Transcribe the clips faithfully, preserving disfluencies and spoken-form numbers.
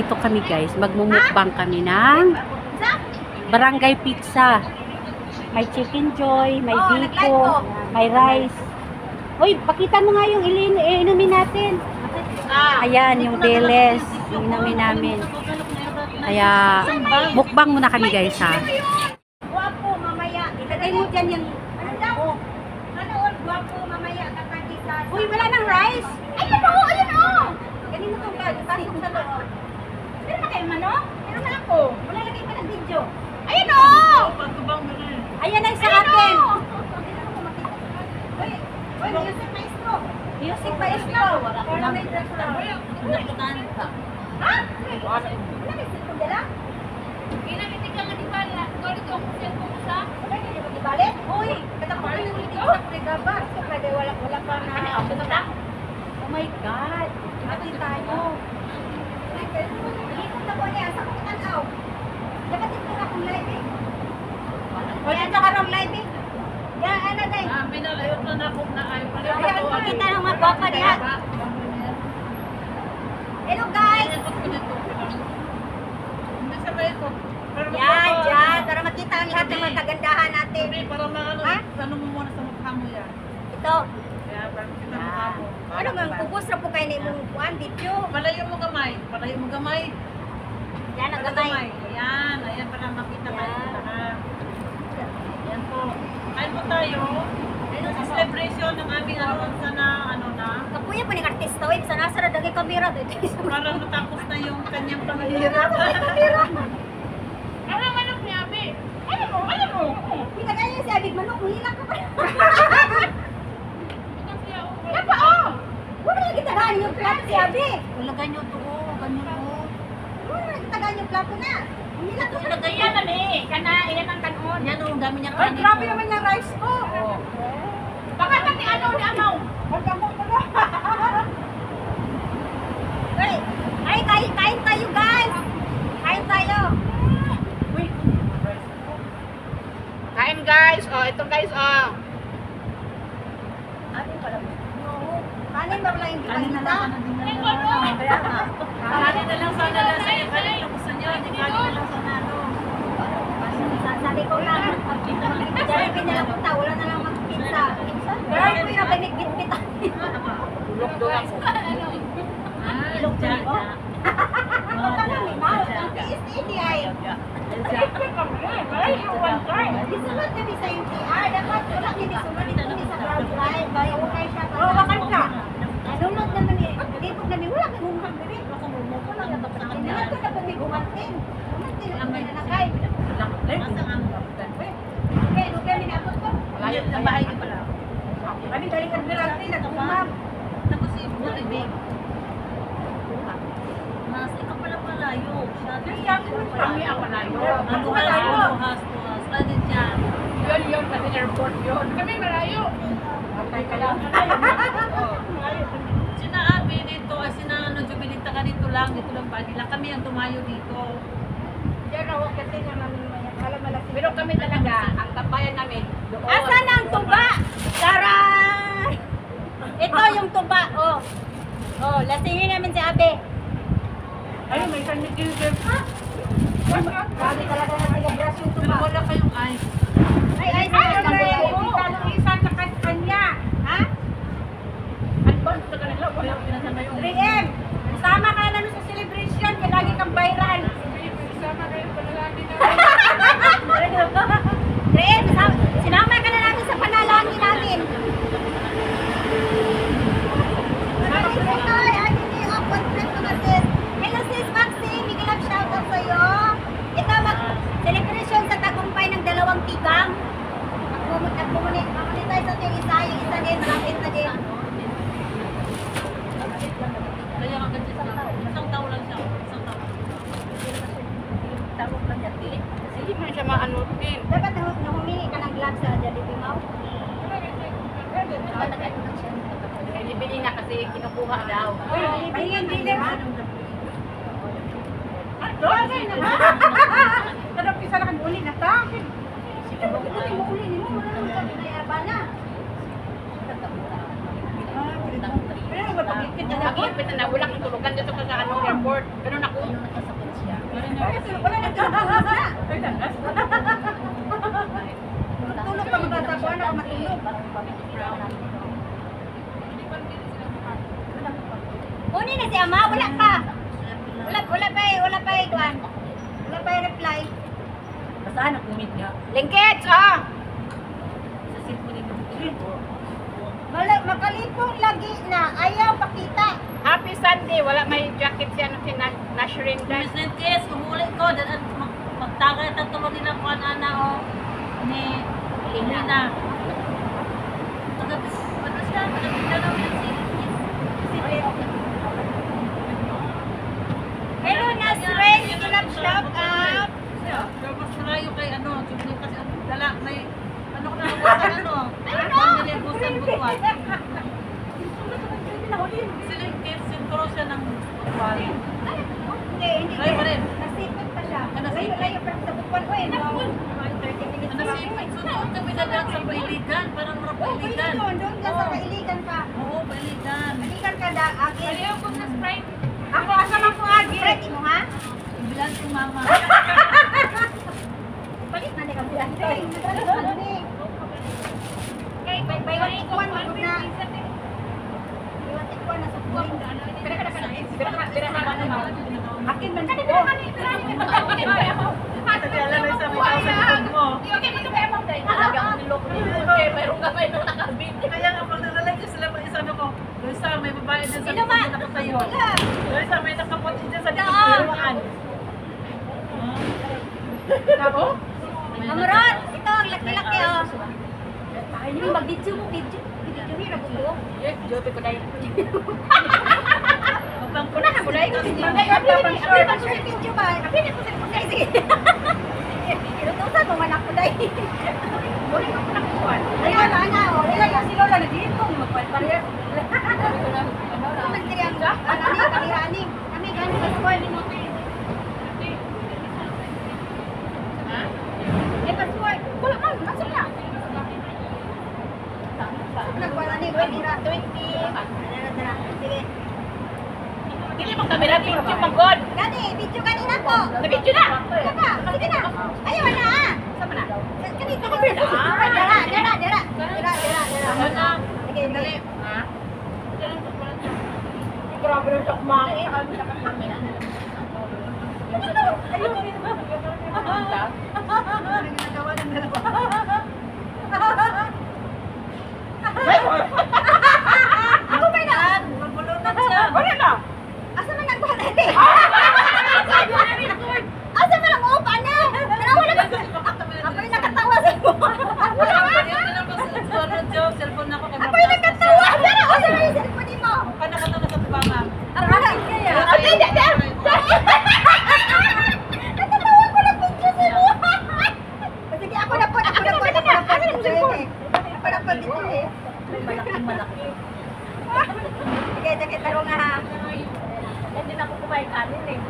nandito kami guys. Magmumukbang kami ng barangay pizza. May chicken joy, may biko, may rice. Uy, pakita mo nga yung ilin inumin natin. Ayan, yung Beles. Inumin namin. Kaya, mukbang muna kami guys ha. Guwapo, mamaya. Ilagay mo dyan yung... Ano daw? Ano, guwapo, mamaya. Kakagisa. Uy, wala nang rice. Ayun o, ayun o. Ganun mo itong bag. Pasok sa loob. Meron na kayo manok? Meron na ako. Wala lagay pa ng video. Ayun o. Ayan ay sa akin. Uy, uy, music maestro. Music maestro. Para may dress na. Ha? Wala may cellphone dala? Ginamitin ka nga di bala. Galit ko kung cellphone mo sa? Wala ka di ba di balik? Uy, katakpalo yung hindi sa kuligabar. Siyempre, wala wala pa na. Ano ako na? Oh my God. Ati tayo. Ikot na po niya. Sa kong tanaw. Dapat ito na akong live eh. Wala na ka ng live eh. Yan, ano day? Ah, pinalayot na ako na ayaw. Ayaw ko kita ng mga baka niya. Hello guys! Yan, dyan. Para makita ang lahat ng mga kagandahan natin. Para maano, ano mo muna sa mukha mo yan. Ito. Kaya, para makita mo mukha mo. Ano nga, kubos na po kayo na imong kuhan, dito. Palayo mo gamay. Palayo mo gamay. Yan ang gamay. Ayan, ayan para makita kayo lahat. Ayan po. Kain po tayo. Sa celebration ng aming ano, sana, ano na. Kapuya pa ni artista, wait, sana sa dagay kamera dito. Para matapos na yung kanyang panghihirap. Ano manok ni Abi? Ano mo? Ano mo? Pinagay niya si Abig manok, hilak ka pa. Yan pa, oh! Wala lagi tagaan yung plato si Abi. Wala ganyo to, ganyo to. Wala lagi tagaan yung plato na. Hilak ka pa. Yan na eh. Kana, yan ang kanon. Yan o, dami niya Ay, grabe naman yung rice ko. Baka natin ano ni Amaw. Magkamok ko na. Ay, ay, kain, kain tayo guys. Kain tayo. Kain guys. Oh, ito guys, oh. Ano pala? No. Kanin ba pala yung Kanin na kita? lang sana din. Kanin na lang sana lang sa inyo. Kanin lang gusto nyo. Kanin na lang sana ano. Sabi ko lang, Jollibee na lang punta, wala na lang mag-pizza. Pero ko yung nakinig-bit-bit. Tulog doon. Ilog dyan ko. Ito ka lang, Limaw. Ang tiis ni ay. Disunod kami sa U T R. Dapat wala kami disunod dito ni sa ground drive. Kaya huwag kayo siya. Oo, bakal ka. Nunod naman eh. Nalipog namin. Wala kang humang diri. Nilat ko na po may gumantin. Gumantin ang may nanakay. Okay, okay, minabot ko. Layo ng bahay niyo pala. Kami galing ang mirante, nagkumam. Tapos yung bulibig. Mas ikaw pala palayo. Kami ang palayo. Ang duhas, duhas, duhas. Ano siya? Yun, yun. Kasi airport yun. Kami malayo. Okay ka lang. Sina Abi dito, ay sina ano, Jubilita ka dito lang. Dito lang ba nila? Kami ang tumayo dito. Diyan ako kasi naman alam malaki. Pero kami talaga, ang tabayan namin. doon. Asan ang tuba? Taray! Ito yung tuba, oh. Oh, lasingin namin si Abe. Ay, may kanya ginger. Sabi talaga na tiga-brush yung Pero tuba. wala kayong ice. Ay, ay, ay, ay, ay, ay, isa sa kanya. Ha? Advance na kanila, wala pinasama yung... three M, sama ka na sa celebration, kaya lagi kang viral. Sama kayo, panalangin na. three M, sinama ka na natin sa panalangin natin. Hello sis Maxine, big love shoutout sa'yo. Ito mag celebration sa tagumpay ng dalawang tigang. Nagpumunit tayo sa yung isa, yung isa din, malapit na din. Kaya nga ganyan sa tao. Isang tao lang siya. Isang tao. Tawag lang yan. Hindi mo siya maano din. Dapat nahumingi ka ng gloves sa Jollibee Mau. Bili na kasi kinukuha daw. Uy, bilhin, bilhin. Sarap isa na kang uli na ta. Sige, bakit natin mauli ni mo? Wala naman kami na yabana. Pero pag-ipit na, pag-ipit na, wala kang tulugan dito ka sa ano, airport. Ganun ako. Wala nagtulog na. Tulog pa magtatapuan ako matulog. Kunin na si Ama, wala pa. Wala, wala pa eh, wala pa eh, Juan. Wala pa eh reply. Saan ang kumit niya? Lingkit, ah! Sa cellphone niya. Wala, makalipong lagi na, ayaw pakita. Happy Sunday, wala may jacket siya na sina Nashrin guys. Miss Kiss, umuli ko. Dan at magtagay at tulog nila ko ana o ni Lina. Pagkabis, ano siya? Pagkabis na naman yung si Hello, Nasrin, you can have shout out. Pero mas malayo kay ano, chubli kasi ang dala, may ano ko na buwasan ano. Pagdali ang buwasan butuan. Sila yung kids, sintro siya ng butuan. Hindi, hindi. Layo pa rin. Nasipit pa siya. Ah, nasipit. Layo-layo pa sa bukuan ko eh. Mga thirty minutes Ano pa. si sunod kami na lang sa Pailigan, parang mura Oo, pwede Pailigan. doon. Doon ka sa kailigan pa. Oo, Pailigan. Kailigan ka da, agil. Ayaw ko na Sprite. Ako, asama ko agil. Ready mo ha? Bilang si mama. Balik na nila bilang. Balik na ni. Kay Bay- bay- bay- ikuan, magod na. Iwan ikuan na sa buwan. Pira ka na ka. Pira ka pira ka na. Akin man Kani ko. pira ka ni pira ka ni. Kasi alam mo sa mga sa likod mo. Di okay mo kaya mo dai. Talaga ang niloko ni Kay mayroong gamay na nakabit. Kaya nga pag nalalagay sila pa isa ano ko. Doon sa may babae din sa Sino likod ba? na nakatayo. Wala. Doon sa may nakaputi dyan sa likod Saan? ng lumaan. Ako? Amron, ito ang laki-laki oh. Ay, hindi mag-video mo, video. Video ni Rabulo. Yes, jobe ko dai. Mapang Kuna na mo dai. Bagay ka pa pang Abi ba sa video ba? Abi na ko sa pagkay sige. Inutusan mo man ako dai. Muli ko na kuan. Ayaw na na oh. Ayaw Si Lola nagdito magpan pareha. Nagdiriyan ka? Ano ni kanirani? Kami gani sa school ni mo kay. Ha? Eh password. Wala man, nasa na. Nagwala ni twenty twenty. Dara dara. Sige. Dili mo kamera video magod. Gani, video gani na ko. Nabidyo na. Sige na. Sige na. Ayaw na ah. Sama na. Kani ka na. Dara dara dara. Dara dara dara. Ano na? Sige, dali. Ha? Grabe na siya kumain. Ginagawa ng dalawa. Ako ba na? Magbulutan siya. Wala na. Asa man nagkuha na hindi? Asa man ang upa na? Pero wala ka. Ako yung nakatawa sa iyo. Wala pa rin lang ko sa susunod job, cellphone ako kay Ako yung nakatawa. Pero asa man yung cellphone mo? Kana ka na sa tubangan. Ang wala kaya. Ate, hindi, hindi. Natatawa ko na picture sa iyo. Sige, ako na po. Ako na po. Ako na po. Ako na po dito eh. Malaking malaki. Sige, sige, taro nga ha. Hindi na ako kumain kanin eh.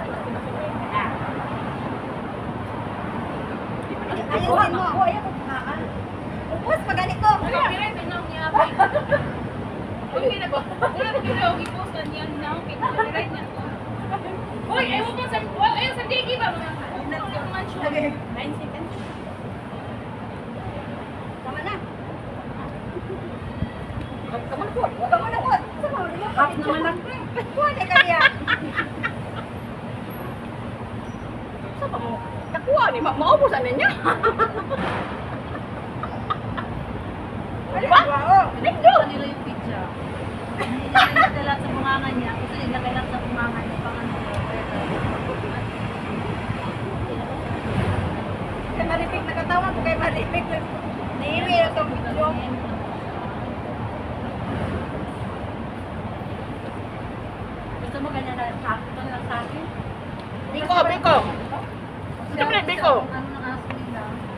Ayusin mo. Upos, pagani ko. Ano yung piray pinong niya? Uy, hindi na ba? Wala na piray. Okay, post na niya na. Okay, piray niya. Uy, ayaw mo sa... Ayaw sa digi ba? Nine seconds. Tama na. Kamu na po. Tama na po. Sama mo. Half naman lang. Kuha na kaya. Sa pa mo? Nakuha ni Ma- maubusan na niya. Ano ba? Oo. Nindot. Sa nila yung pizza. Hindi nila sa bunganga niya. Kasi ilagay lang sa bunganga niya. Pang ano. Kay Maripig nakatawa ko kay Maripig. Niiwi na itong video. Gusto mo ganyan na sakto na lang sa akin? Biko, biko. Siyempre, biko. Ano ng aso nila?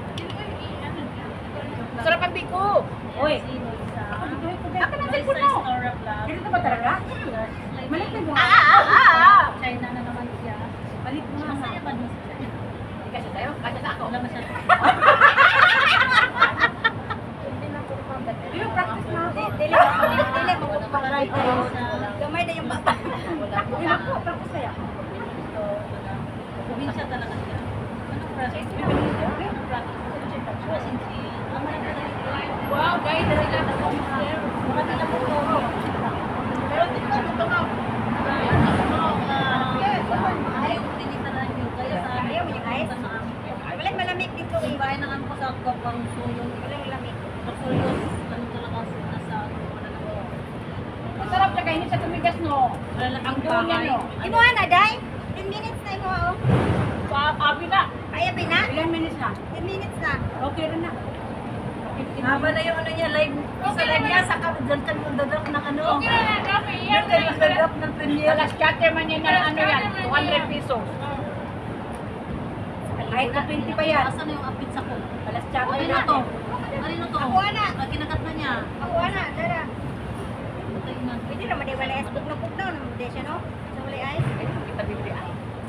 Sarap ang biko. Uy! Ako ng cellphone mo. Ganito ba talaga? Malik na Ah, ah, ah, ah, ah. China na naman siya. Balik mo nga. Masaya pa din siya. Kasi tayo, kasi na ako. Wala masyado. Yung practice na. Dili ko. Dili ko. Paray ko sa... Gamay na yung bata. Wala po. Dili ko. Practice kaya. Sabi Probinsya talaga siya. Anong province? Anong province? Province. Tama na talaga. Wow, guys, sila na po. Marami na po toro. Pero tingnan mo ito nga. Ayaw ko tinitanan yun. Kaya sa amin, Ayaw mo yung ice? sa amin. Walang malamig dito eh. Bahay na nga po sa Gapang Suyong. Walang malamig. Suyong. Ano talaga nasa ano. Wala na po. Masarap siya kainin sa tumigas, no? Malalaking Ang dulo bahay. niya, no? Imuha na, Day. ten minutes na imuha, oh. Pa- Abi na. Kaya ba na? Ilan minutes na? ten minutes na. Okay rin na. Haba na yung ano niya, live. Sa live niya, saka dyan ka yung dadrop ng ano. Okay na na, Rafi. Dyan ka yung dadrop ng premiere. Alas scatter man yan na ano yan, two hundred pesos. Kahit na twenty pa yan. Asan na yung apit sa ko? Alas tsaka Ano na na to? Ano na to? Ako, ana. Ah, kinakat na niya. Ako, ana, dada. Patay na. Pwede naman di wala ice. Pugno-pugno naman di siya, no? Sa wala ice. Kita bibili ay.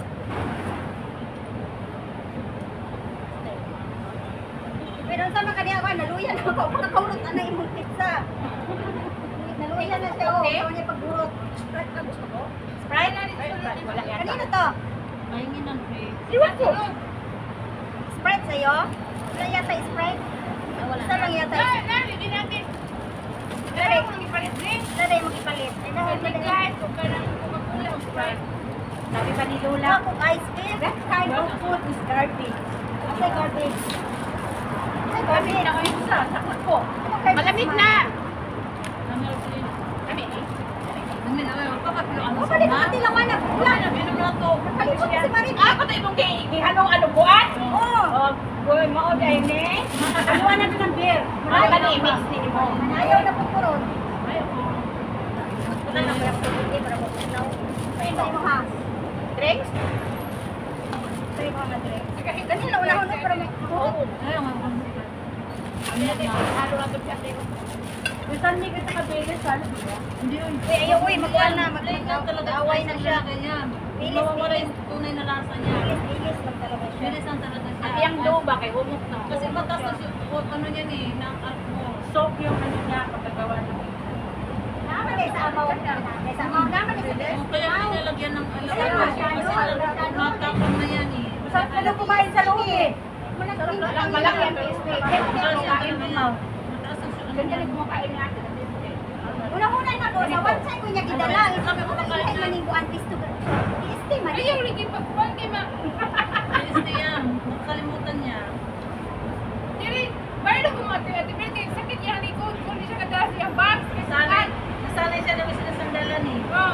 Pero sama ka niya ako, naluyan ako. Nakahulot na na imong pizza. Naluyan na siya, oh. Ayaw niya pagburot. Sprite na gusto ko. Sprite? Wala yan. Kanino to? Pahingin ng free. Iwan ko. Sprite sa'yo? Wala yata yung Sprite? Ah, wala. Isa lang yata Ah, yung na, hindi natin. Dada, Dahil mo nang ipalit din. dada yung mag-ipalit. Ay, dahil Hindi dada. guys, kung kailangan ko magkula ang Sprite. Sabi pa ni Wala Lola, akong ice cream. that kind of food is garbage. Say garbage. Say Sabi garbage. na ko yung isa, sakot ko. Ano garbage Malamig man? na. Namel ko yun. Kami eh. Namel, ay, magpapapilo ang O, pwede naman tila man. Wala na, meron na to. Kalimot si Marin. Ah, ko tayo mong gihanong ano buwan? Oo. Oh, boy, mao dahil ni. Ano na ito ng beer? Ano ka ni mix ni mo? Ayaw na po puron. Ay, ako. Wala na kaya po hindi para mo punaw. Sa mo ha. Drinks? Sa mo ha drink. Kanina una una para may Oo. Ay, ang mga Ano natin? Ano na ito siya? Minsan hindi kita kabilis, sana. Hindi yun. Eh, ayaw ko eh, magkuhan na, mag- Plain lang talaga. mag-away na siya. Ganyan. Bilis, Mawawala bilis. yung tunay na lasa niya. Bilis, bilis lang talaga siya. Bilis lang talaga siya. At yung dough ba kay humok na? Kasi matas na siya. O, ano yan eh, ng alcohol. Soap yung ano niya, pagkagawa ng Naman eh, sa amaw. Eh, sa amaw naman eh, sa dress. Kaya nilalagyan ng Ayun, alcohol. masyado. Kasi natapang na yan eh. Masarap na daw kumain sa loob eh. Walang malaki ang taste. Kaya kung Mataas yan kumain talaga mo. yan. Mataas ang sugar. Ganyan ang kumakain natin. Una-una na ko, sa one side ko niya gidala. Sabi ko, kaya maningguan, pisto ka. Pisto, mali. Ayaw, lagi pagkuhan kay ma. Bilis yan. Nakalimutan niya. Diri, bayad ako mga ate pero kay sakit yan ni ko. Kung hindi siya kadalas yung box. Sanay. Nasanay siya namin sila sandalan eh. Oh.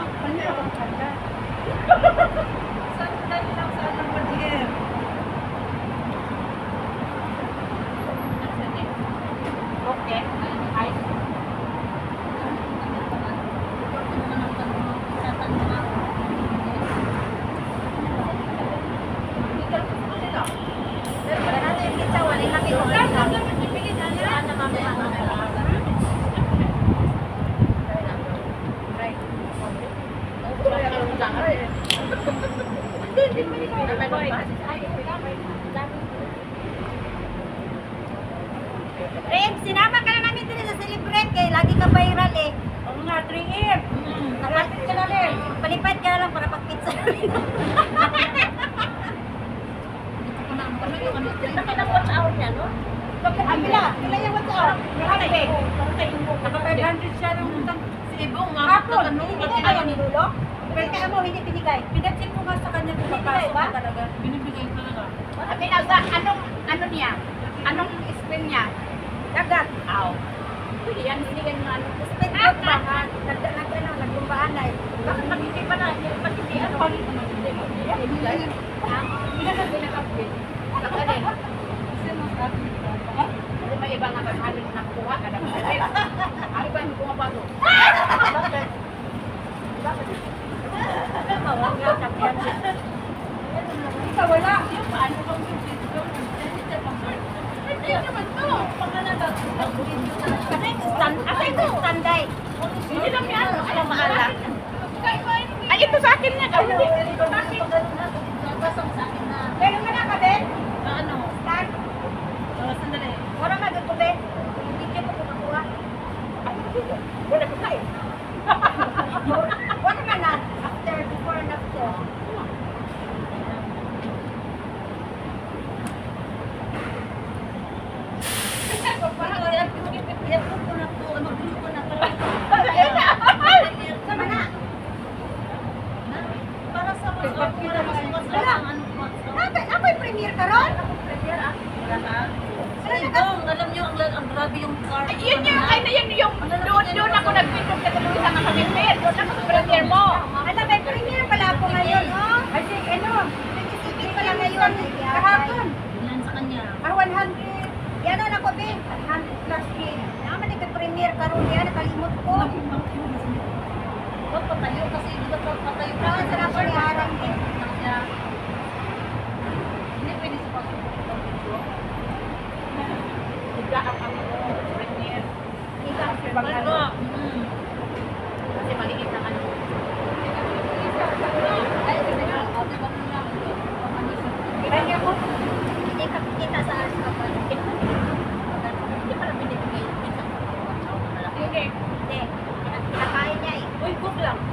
Sandal lang sa anong pag-hair. Okay. Ay. Pero wala natin yung pizza, wala yung laki ko. Red, sinama ka na namin din sa celebrate kay lagi ka viral eh. Oo nga, three M. Nakapit ka na rin. Palipad ka na lang para pag-pizza. Laki ng watch hour niya, no? Ang pila, pila yung what's up? Naka five hundred siya ng utang. Si Ibong, nga Hapon, ano, hindi pati binigay ano, ni Lulo? Pero kaya mo, hindi binigay. Pinatsin ko nga sa kanya kung Binibigay papasok ba? na talaga. binibigay talaga. Sabi na sa anong ano niya? Anong spin niya? Dagat. Aw. Yan binigyan mo ano. Spin out ba? Ha? Nag, nag, ano, nagbumbaan na eh. Bakit magiging pa na? Pag-hindi ano pa rin naman. Hindi mo. Hindi mo. Ha? Hindi na natin nakapit. Nakarin. Kasi may iba nga ba halos nakuha ka na. Ano ba yung bumabago? Bakit? Bakit? Tawag nga, sakyan. Ikaw wala. Yung paano kang hindi naman to. Kasi stand, kasi ito standay. Hindi lang yan. Alam maala. Ay, ito sa akin na. Ay, hindi ko sa akin. Nabasang sa akin na, Pero nga na ka, Ben? na ano, Stand. uh, sandali. Wala ka dito, Ben. Hindi ko po makuha. Wala ko kain. Wala ka na. After, before and after. karon? Dong, alam niyo, ang, ang grabe yung car. Ay, yun yung, ay, yun yung, doon, doon ako nag-pindog sa tulong sa mga premier. Doon ako sa premier mo. Ano, may premier pala ako ngayon, oh. Ay, sige, ano? Nag-isipin pala ngayon. Kahapon. Ilan sa kanya? Ah, one hundred. Yan na ako, Ben. one hundred plus K. Naman nagka-premier karon yan. Nakalimot ko. Huwag patayo kasi di ba patayo ka? Saan sarap ko ni Harang, Ben? Kaya, hindi pwede sa pag Nagkaap ang premier. Kasi bang ano, Ano? Mm. kasi maliit na ano. Ay, hindi na. Ate, ba na lang? Kaya ko. Hindi ka kita sa ars ka pa. Hindi pala binibigay. Minsan, Hindi. Hindi. Kinakain niya eh. uy, cook lang.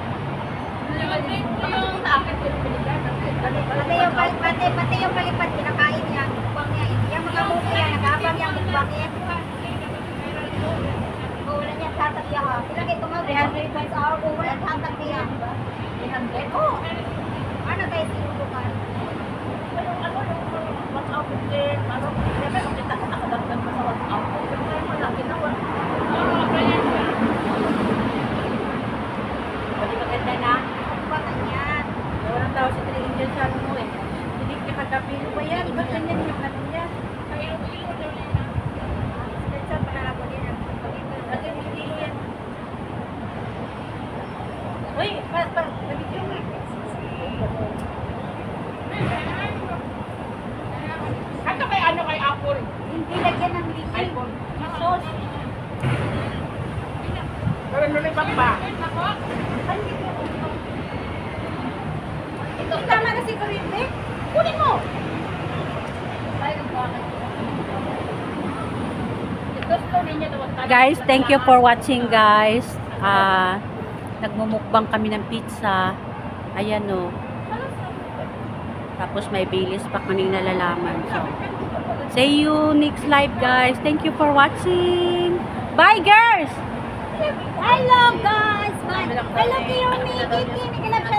Yung Akin, pinipiligan. Pati yung, pal- pati, pati yung palipad, kinakain niya. Bukbang niya eh. Yung mga buko yan, nag-aabang yung bukbang niya. Oo, wala niya tatak niya ha. Sila kayo tumawag, three hundred pounds hour, kung wala tatak niya. three hundred? Oo. Ano tayo sinubukan? Ano, ano, one hour fifteen, ano, pero kita ka nakadagdag mo sa one hour. Pero tayo malaki na one Pwede maganda na. Bukbang niya. Walang tao si Trin dyan sa ano mo eh. Hindi ka kagabi. Ano ba yan? Ba't ganyan yung ano niya? Saan pala ako din ang Lagi mo yung kilo yan. Uy, pa, pa, nabigyan mo eh. Ano kay ano kay Apple? Hindi lagyan ng liquid. iPhone. Sauce. Pero nulibang ba? Ito, tama na si Corinte. Kunin mo. Tayo ng bakit. Ito slow ninyo doon. Guys, thank you for watching guys. Ah, nagmumukbang kami ng pizza. Ayan o. Tapos may bilis pa kaming nalalaman. So, see you next live guys. Thank you for watching. Bye girls! Hello guys. Bye. Hello Kiyomi. Kiki. Nagkalap